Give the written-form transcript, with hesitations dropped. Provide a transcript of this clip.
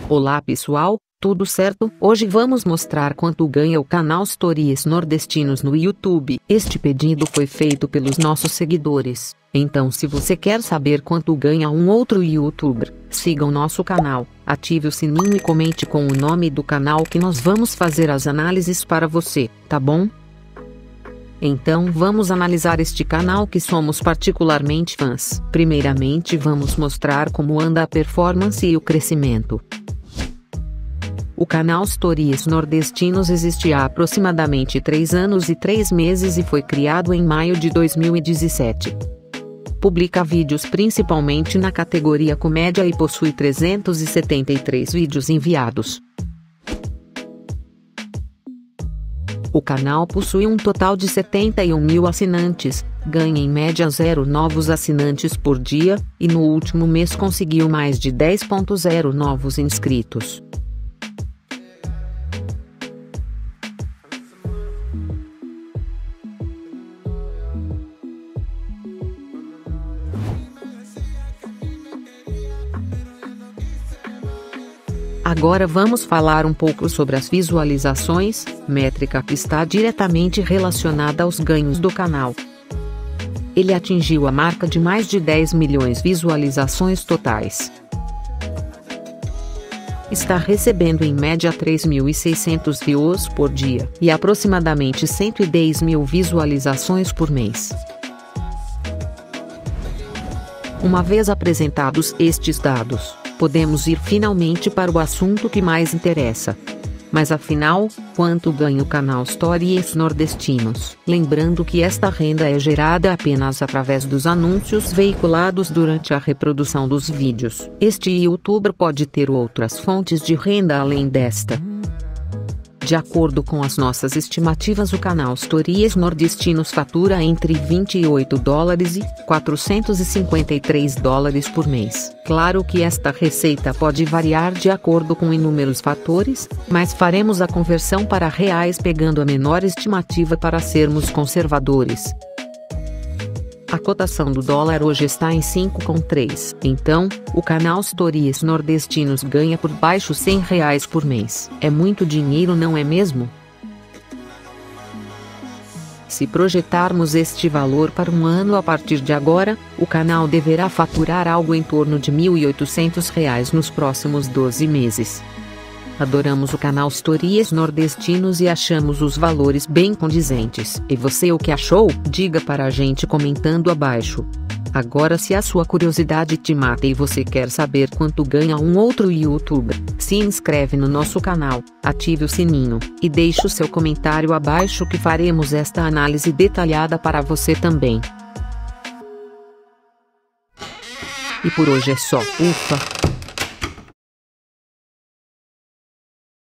Olá pessoal, tudo certo? Hoje vamos mostrar quanto ganha o canal Stories Nordestinos no YouTube. Este pedido foi feito pelos nossos seguidores. Então se você quer saber quanto ganha um outro YouTuber, siga o nosso canal, ative o sininho e comente com o nome do canal que nós vamos fazer as análises para você, tá bom? Então vamos analisar este canal que somos particularmente fãs. Primeiramente vamos mostrar como anda a performance e o crescimento. O canal Stories Nordestinos existe há aproximadamente 3 anos e 3 meses e foi criado em maio de 2017. Publica vídeos principalmente na categoria comédia e possui 373 vídeos enviados. O canal possui um total de 71 mil assinantes, ganha em média 0 novos assinantes por dia, e no último mês conseguiu mais de 10.0 novos inscritos. Agora vamos falar um pouco sobre as visualizações, métrica que está diretamente relacionada aos ganhos do canal. Ele atingiu a marca de mais de 10 milhões de visualizações totais. Está recebendo em média 3.600 views por dia e aproximadamente 110 mil visualizações por mês. Uma vez apresentados estes dados, podemos ir finalmente para o assunto que mais interessa. Mas afinal, quanto ganha o canal Stories Nordestinos? Lembrando que esta renda é gerada apenas através dos anúncios veiculados durante a reprodução dos vídeos. Este youtuber pode ter outras fontes de renda além desta. De acordo com as nossas estimativas, o canal Stories Nordestinos fatura entre $28 e $453 por mês. Claro que esta receita pode variar de acordo com inúmeros fatores, mas faremos a conversão para reais pegando a menor estimativa para sermos conservadores. A cotação do dólar hoje está em 5,3. Então, o canal Stories Nordestinos ganha por baixo R$100 por mês. É muito dinheiro, não é mesmo? Se projetarmos este valor para um ano a partir de agora, o canal deverá faturar algo em torno de R$1.800 nos próximos 12 meses. Adoramos o canal Stories Nordestinos e achamos os valores bem condizentes. E você, o que achou? Diga para a gente comentando abaixo. Agora, se a sua curiosidade te mata e você quer saber quanto ganha um outro YouTuber, se inscreve no nosso canal, ative o sininho, e deixe o seu comentário abaixo que faremos esta análise detalhada para você também. E por hoje é só. Ufa!